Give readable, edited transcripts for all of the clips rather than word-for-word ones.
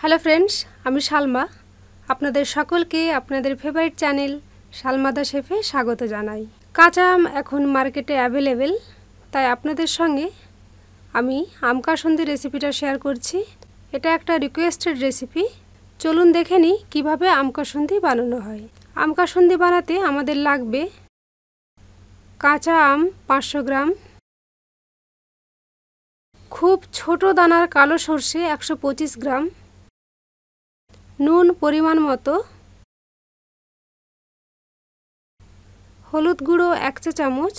Hello friends, আমি সালমা। আপনাদের সকলকে আপনাদের ফেভারিট চ্যানেল সালমা দা শেফে স্বাগত জানাই। কাঁচা আম এখন মার্কেটে অ্যাভেলেবেল, তাই আপনাদের সঙ্গে আমি আম কাসুন্দি রেসিপিটা শেয়ার করছি। এটা একটা রিকোয়েস্টেড রেসিপি। চলুন দেখে নিই কীভাবে আম কাসুন্দি বানানো হয়। আম কাসুন্দি বানাতে আমাদের লাগবে কাঁচা আম 500 গ্রাম, খুব ছোট দানার কালো সর্ষে 125 গ্রাম, নুন পরিমাণ মতো, হলুদ গুঁড়ো 1 চা চামচ,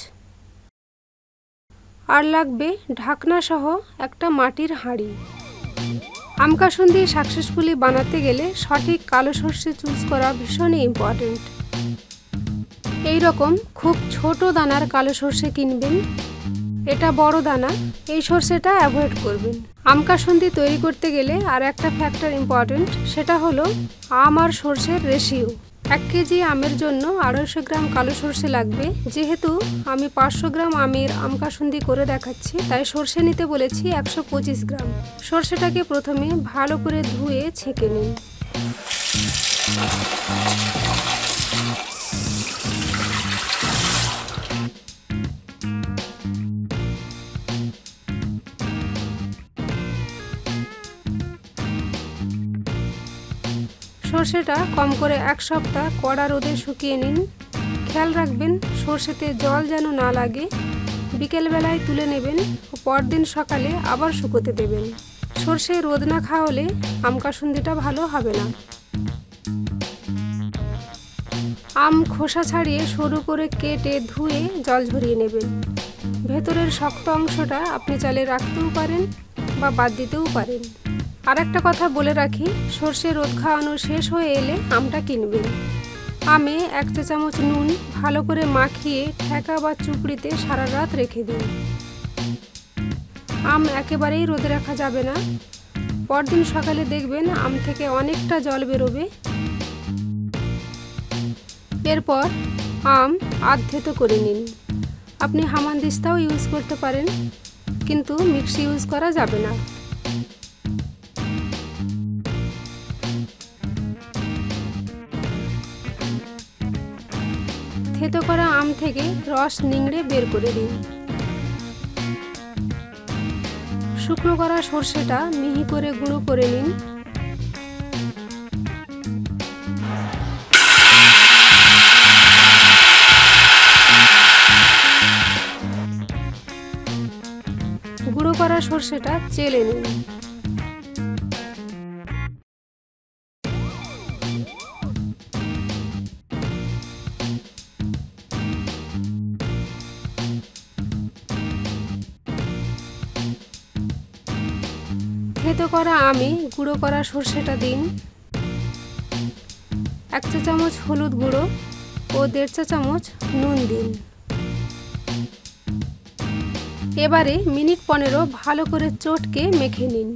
আর লাগবে ঢাকনা সহ একটা মাটির হাঁড়ি। আম কাসুন্দি সাকসেসফুলি বানাতে গেলে সঠিক কালো সর্ষে চুজ করা ভীষণই ইম্পর্টেন্ট। এই রকম খুব ছোট দানার কালো সর্ষে কিনবেন। এটা বড় দানা, এই সর্ষেটা অ্যাভয়েড করবেন। আম কাসুন্দি তৈরি করতে গেলে আর একটা ফ্যাক্টর ইম্পর্টেন্ট, সেটা হলো আম আর সর্ষের রেশিও। 1 কেজি আমের জন্য 250 গ্রাম কালো সর্ষে লাগবে। যেহেতু আমি 500 গ্রাম আমের আম কাসুন্দি করে দেখাচ্ছি, তাই সর্ষে নিতে বলেছি 125 গ্রাম। সর্ষেটাকে প্রথমে ভালো করে ধুয়ে ছেঁকে নিন। সর্ষেটা কম করে 1 সপ্তাহ কড়া রোদে শুকিয়ে নিন। খেয়াল রাখবেন সর্ষেতে জল যেন না লাগে। বিকেলবেলায় তুলে নেবেন ও পরদিন সকালে আবার শুকোতে দেবেন। সর্ষে রোদ না খাওয়ালে আম কাসুন্দিটা ভালো হবে না। আম খোসা ছাড়িয়ে সরু করে কেটে ধুয়ে জল ঝরিয়ে নেবেন। ভেতরের শক্ত অংশটা আপনি চাইলে রাখতেও পারেন বা বাদ দিতেও পারেন। আর একটা কথা বলে রাখি, সর্ষে রোদ খাওয়ানো শেষ হয়ে এলে আমটা কিনবেন। আমে 1 চা চামচ নুন ভালো করে মাখিয়ে ঠেকা বা চুপড়িতে সারা রাত রেখে দিন। আম একেবারেই রোদে রাখা যাবে না। পরদিন সকালে দেখবেন আম থেকে অনেকটা জল বেরোবে। এরপর আম আধথেতো করে নিন। আপনি হামানদিস্তাও ইউজ করতে পারেন, কিন্তু মিক্সি ইউজ করা যাবে না। থেতো করা আম থেকে রস নিংড়ে বের করে দিন। শুকনো করা সর্ষেটা মিহি করে গুঁড়ো করে নিন। গুঁড়ো করা সর্ষেটা চেলে নিন। থেতো করা আমে গুঁড়ো করা সর্ষেটা দিন। 1 চা চামচ হলুদ গুঁড়ো ও 1.5 চা চামচ নুন দিন। এবারে মিনিট 15 ভালো করে চটকে মেখে নিন।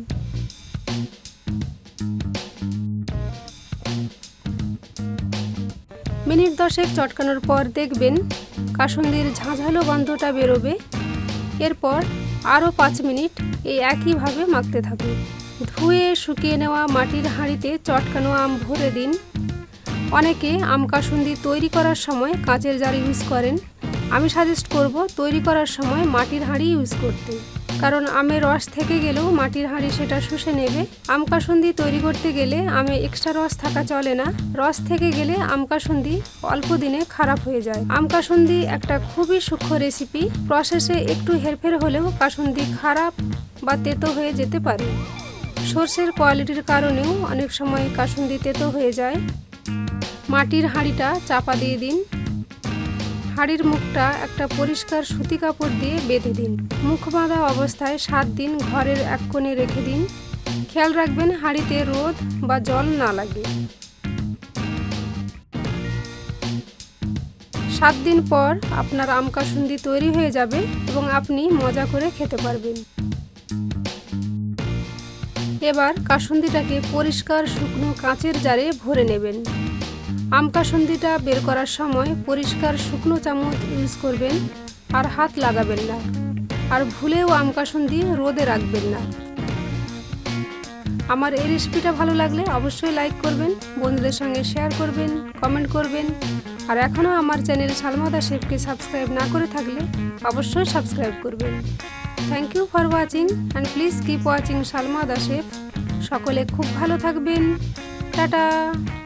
মিনিট 10 চটকানোর পর দেখবেন কাসুন্দির ঝাঁঝালো গন্ধটা বেরোবে। এরপর আরও 5 মিনিট এই একইভাবে মাখতে থাকুন। ধুয়ে শুকিয়ে নেওয়া মাটির হাঁড়িতে চটকানো আম ভরে দিন। অনেকে আম কাসুন্দি তৈরি করার সময় কাঁচের জার ইউজ করেন। আমি সাজেস্ট করব তৈরি করার সময় মাটির হাঁড়ি ইউজ করতে, কারণ আমের রস থেকে গেলেও মাটির হাঁড়ি সেটা শুষে নেবে। আম কাসুন্দি তৈরি করতে গেলে আমে এক্সট্রা রস থাকা চলে না। রস থেকে গেলে আম কাসুন্দি অল্প দিনে খারাপ হয়ে যায়। আম কাসুন্দি একটা খুবই সূক্ষ্ম রেসিপি। প্রসেসে একটু হেরফের হলেও কাসুন্দি খারাপ বা তেতো হয়ে যেতে পারে। সর্ষের কোয়ালিটির কারণেও অনেক সময় কাসুন্দি তেতো হয়ে যায়। মাটির হাঁড়িটা চাপা দিয়ে দিন। হাঁড়ির মুখটা একটা পরিষ্কার সুতি কাপড় দিয়ে বেঁধে দিন। মুখ বাঁধা অবস্থায় 7 দিন ঘরের এক কোণে রেখে দিন। খেয়াল রাখবেন হাঁড়িতে রোদ বা জল না লাগে। 7 দিন পর আপনার আম কাসুন্দি তৈরি হয়ে যাবে এবং আপনি মজা করে খেতে পারবেন। এবার কাসুন্দিটাকে পরিষ্কার শুকনো কাঁচের জারে ভরে নেবেন। আম কাসুন্দিটা বের করার সময় পরিষ্কার শুকনো চামচ ইউজ করবেন আর হাত লাগাবেন না। আর ভুলেও আম কাসুন্দি রোদে রাখবেন না। আমার এই রেসিপিটা ভালো লাগলে অবশ্যই লাইক করবেন, বন্ধুদের সঙ্গে শেয়ার করবেন, কমেন্ট করবেন। আর এখনও আমার চ্যানেল সালমা দা শেফকে সাবস্ক্রাইব না করে থাকলে অবশ্যই সাবস্ক্রাইব করবেন। Thank you for watching and please keep watching Salma the chef. সকলে খুব ভালো থাকবেন। টাটা।